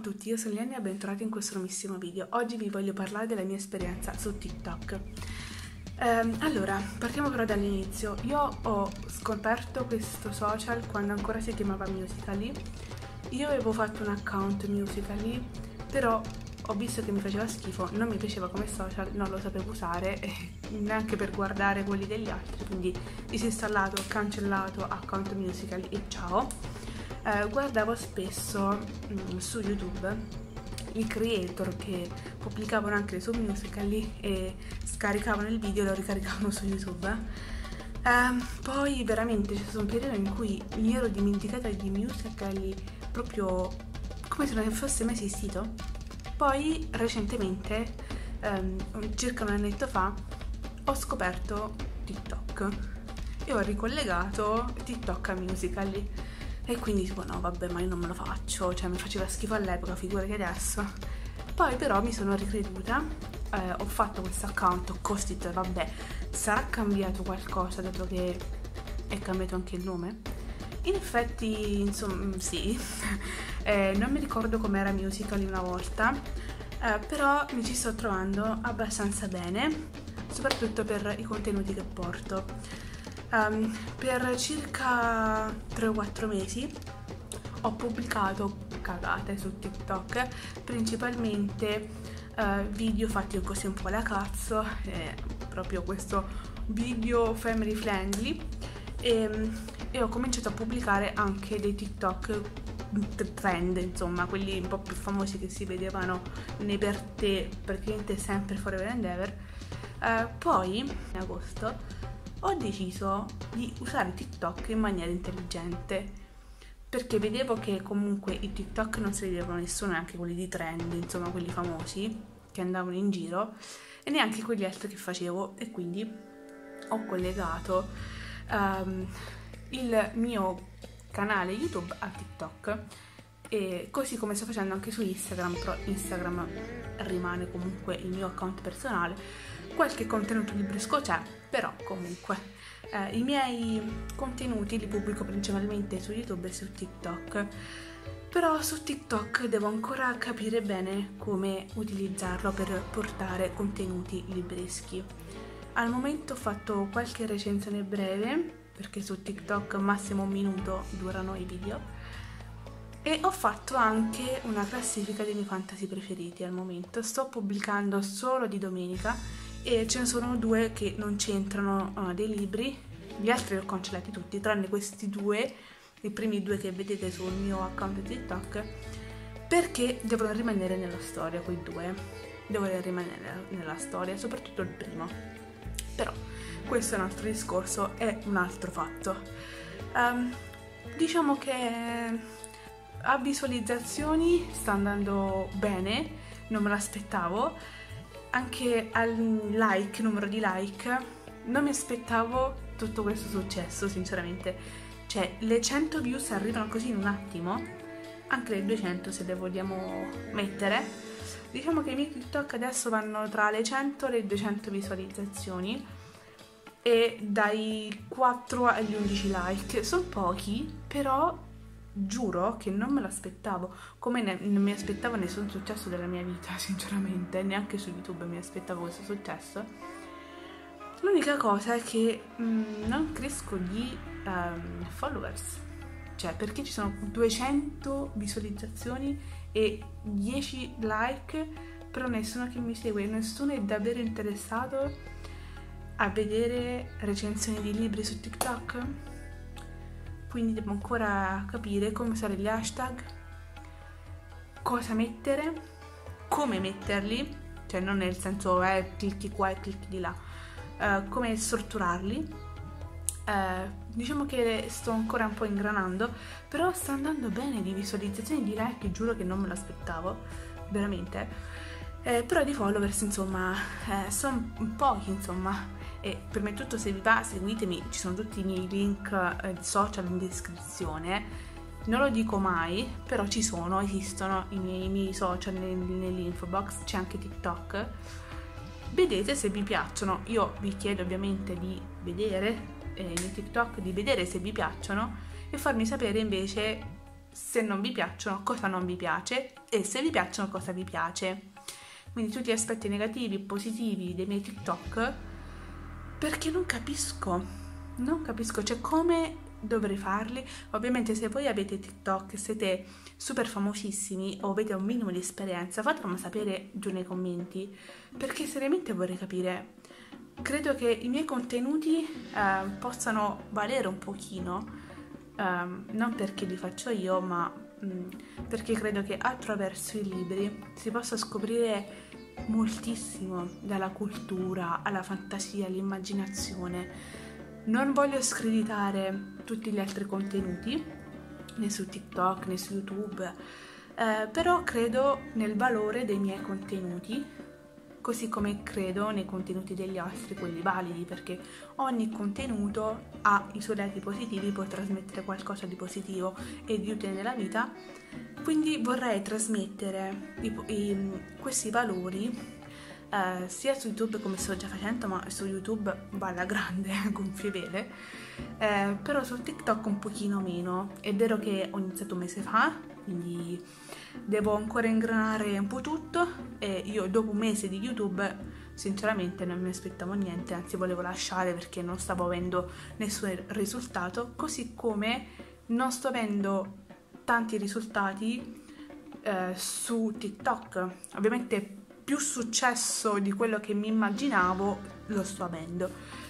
tutti, io sono Liane e bentornati in questo nuovissimo video. Oggi vi voglio parlare della mia esperienza su TikTok. Allora, partiamo però dall'inizio. Io ho scoperto questo social quando ancora si chiamava Musical.ly. Io avevo fatto un account Musical.ly, però ho visto che mi faceva schifo, non mi piaceva come social, non lo sapevo usare neanche per guardare quelli degli altri, quindi disinstallato, cancellato account Musical.ly e ciao. Guardavo spesso su YouTube i creator che pubblicavano anche su Musical.ly e scaricavano il video e lo ricaricavano su YouTube. Poi veramente ci sono periodi in cui mi ero dimenticata di Musical.ly, proprio come se non fosse mai esistito. Poi recentemente, circa un annetto fa, ho scoperto TikTok e ho ricollegato TikTok a Musical.ly. E quindi tipo no vabbè, ma io non me lo faccio, cioè mi faceva schifo all'epoca, figurati adesso. Poi però mi sono ricreduta, ho fatto questo account, ho costruito, vabbè, sarà cambiato qualcosa dato che è cambiato anche il nome? In effetti, insomma, sì, non mi ricordo com'era Musical.ly una volta, però mi ci sto trovando abbastanza bene, soprattutto per i contenuti che porto. Per circa 3 o 4 mesi ho pubblicato cagate su TikTok, principalmente video fatti così un po' alla cazzo, proprio questo video family friendly, e ho cominciato a pubblicare anche dei TikTok trend, insomma quelli un po' più famosi che si vedevano nei per te praticamente sempre forever and ever. Poi in agosto ho deciso di usare TikTok in maniera intelligente, perché vedevo che comunque i TikTok non si vedevano nessuno, neanche quelli di trend, insomma quelli famosi che andavano in giro, e neanche quelli altri che facevo, e quindi ho collegato il mio canale YouTube a TikTok, e così come sto facendo anche su Instagram, però Instagram rimane comunque il mio account personale. Qualche contenuto libresco c'è, però comunque i miei contenuti li pubblico principalmente su YouTube e su TikTok. Però su TikTok devo ancora capire bene come utilizzarlo per portare contenuti libreschi. Al momento ho fatto qualche recensione breve, perché su TikTok massimo 1 minuto durano i video, e ho fatto anche una classifica dei miei fantasy preferiti. Al momento sto pubblicando solo di domenica e ce ne sono 2 che non c'entrano dei libri, gli altri li ho cancellati tutti tranne questi 2, i primi 2 che vedete sul mio account di TikTok, perché devono rimanere nella storia. Quei 2 devono rimanere nella storia, soprattutto il primo, però questo è un altro discorso, è un altro fatto. Diciamo che a visualizzazioni sta andando bene, non me l'aspettavo. Anche al numero di like, non mi aspettavo tutto questo successo, sinceramente. Cioè, le 100 views arrivano così in un attimo, anche le 200 se le vogliamo mettere. Diciamo che i miei TikTok adesso vanno tra le 100 e le 200 visualizzazioni, e dai 4 agli 11 like. Sono pochi, però giuro che non me l'aspettavo, come non mi aspettavo nessun successo della mia vita, sinceramente, neanche su YouTube mi aspettavo questo successo. L'unica cosa è che non cresco di followers, cioè perché ci sono 200 visualizzazioni e 10 like, però nessuno che mi segue, nessuno è davvero interessato a vedere recensioni di libri su TikTok. Quindi devo ancora capire come usare gli hashtag, cosa mettere, come metterli, cioè non nel senso clicchi qua e clicchi di là, come strutturarli. Diciamo che sto ancora un po' ingranando, però sta andando bene di visualizzazioni, di like, giuro che non me l'aspettavo, veramente. Però di followers, insomma, sono pochi, insomma. E prima di tutto, se vi va, seguitemi, ci sono tutti i miei link social in descrizione. Non lo dico mai, però ci sono, esistono i miei social nell'info box, c'è anche TikTok. Vedete se vi piacciono. Io vi chiedo ovviamente di vedere nei TikTok, di vedere se vi piacciono e farmi sapere invece se non vi piacciono cosa non vi piace e se vi piacciono cosa vi piace. Quindi tutti gli aspetti negativi e positivi dei miei TikTok, perché non capisco, cioè come dovrei farli. Ovviamente se voi avete TikTok, siete super famosissimi o avete un minimo di esperienza, fatemelo sapere giù nei commenti, perché seriamente vorrei capire. Credo che i miei contenuti possano valere un pochino, non perché li faccio io, ma perché credo che attraverso i libri si possa scoprire moltissimo, dalla cultura alla fantasia, all'immaginazione. Non voglio screditare tutti gli altri contenuti, né su TikTok né su YouTube, però credo nel valore dei miei contenuti, così come credo nei contenuti degli altri, quelli validi, perché ogni contenuto ha i suoi lati positivi, può trasmettere qualcosa di positivo e di utile nella vita. Quindi vorrei trasmettere questi valori sia su YouTube, come sto già facendo, ma su YouTube va alla grande, gonfie vele, però su TikTok un pochino meno. È vero che ho iniziato un mese fa, quindi devo ancora ingranare un po' tutto, e io dopo un mese di YouTube sinceramente non mi aspettavo niente, anzi volevo lasciare perché non stavo avendo nessun risultato, così come non sto avendo tanti risultati su TikTok. Ovviamente più successo di quello che mi immaginavo lo sto avendo,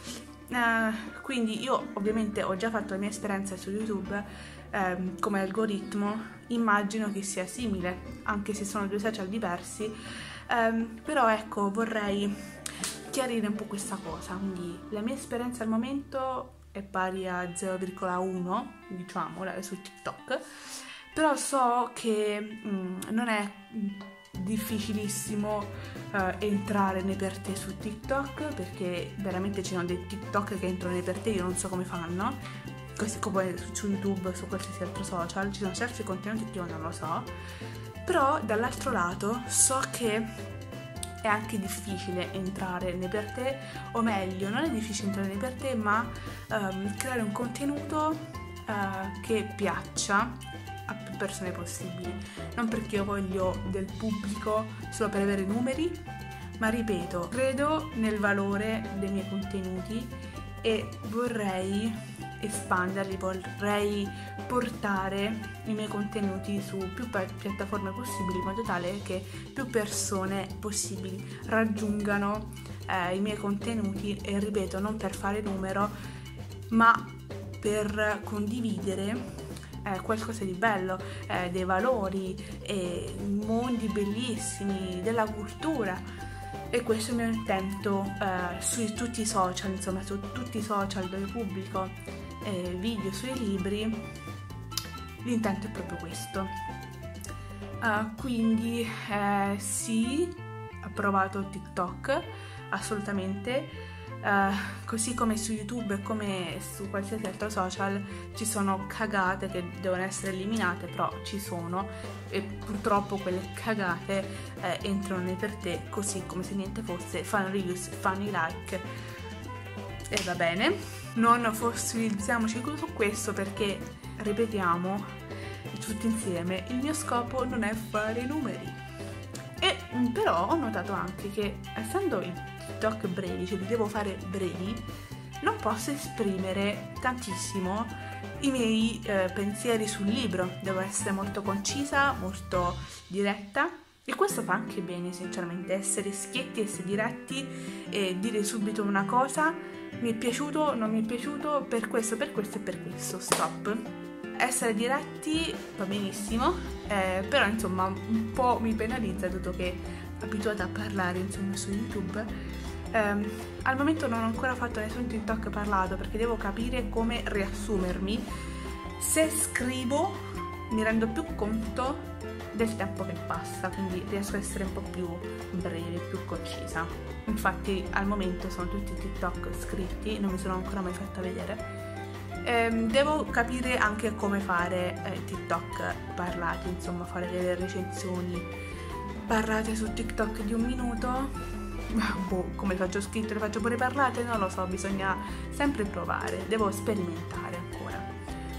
quindi io ovviamente ho già fatto la mia esperienza su YouTube, come algoritmo immagino che sia simile, anche se sono due social diversi, però ecco, vorrei chiarire un po' questa cosa. Quindi la mia esperienza al momento è pari a 0,1, diciamo, su TikTok, però so che non è difficilissimo entrare nei per te su TikTok, perché veramente ci sono dei TikTok che entrano nei per te, io non so come fanno, così come su YouTube, su qualsiasi altro social ci sono certi contenuti che io non lo so. Però dall'altro lato so che è anche difficile entrare nei per te, o meglio, non è difficile entrare nei per te, ma creare un contenuto che piaccia a più persone possibili. Non perché io voglio del pubblico solo per avere numeri, ma ripeto, credo nel valore dei miei contenuti e vorrei espanderli, vorrei portare i miei contenuti su più piattaforme possibili, in modo tale che più persone possibili raggiungano i miei contenuti, e ripeto, non per fare numero, ma per condividere qualcosa di bello, dei valori, mondi bellissimi, della cultura. E questo è il mio intento su tutti i social, insomma su tutti i social dove pubblico video sui libri. L'intento è proprio questo. Quindi sì, ho provato TikTok assolutamente. Così come su YouTube e come su qualsiasi altro social ci sono cagate che devono essere eliminate, però ci sono, e purtroppo quelle cagate entrano nei per te così come se niente fosse, fanno reviews, fanno i like e va bene. Non fossilizziamoci su questo, perché ripetiamo tutti insieme, il mio scopo non è fare numeri. E però ho notato anche che, essendo i TikTok brevi, cioè li devo fare brevi, non posso esprimere tantissimo i miei pensieri sul libro. Devo essere molto concisa, molto diretta, e questo fa anche bene, sinceramente, essere schietti, essere diretti e dire subito una cosa: mi è piaciuto, non mi è piaciuto, per questo e per questo, stop. Essere diretti va benissimo, però insomma un po' mi penalizza, dato che abituata a parlare insomma su YouTube. Al momento non ho ancora fatto nessun TikTok parlato, perché devo capire come riassumermi. Se scrivo mi rendo più conto del tempo che passa, quindi riesco a essere un po' più breve, più concisa. Infatti al momento sono tutti TikTok scritti, non mi sono ancora mai fatta vedere. Devo capire anche come fare TikTok parlati, insomma fare delle recensioni parlate su TikTok di 1 minuto. Come faccio scritto, le faccio pure parlate, non lo so, bisogna sempre provare, devo sperimentare ancora.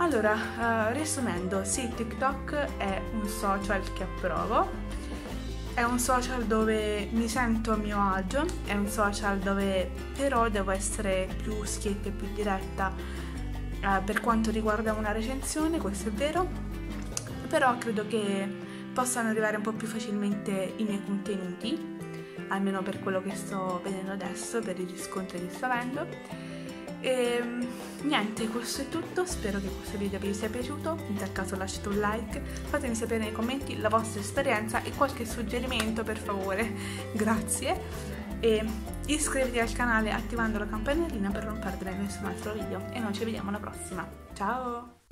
Allora, riassumendo, sì, TikTok è un social che approvo, è un social dove mi sento a mio agio, è un social dove però devo essere più schietta e più diretta per quanto riguarda una recensione, questo è vero, però credo che possano arrivare un po' più facilmente i miei contenuti, almeno per quello che sto vedendo adesso, per i riscontri che sto avendo. E niente, questo è tutto, spero che questo video vi sia piaciuto, in tal caso lasciate un like, fatemi sapere nei commenti la vostra esperienza e qualche suggerimento per favore, grazie, e iscrivetevi al canale attivando la campanellina per non perdere nessun altro video e noi ci vediamo alla prossima, ciao!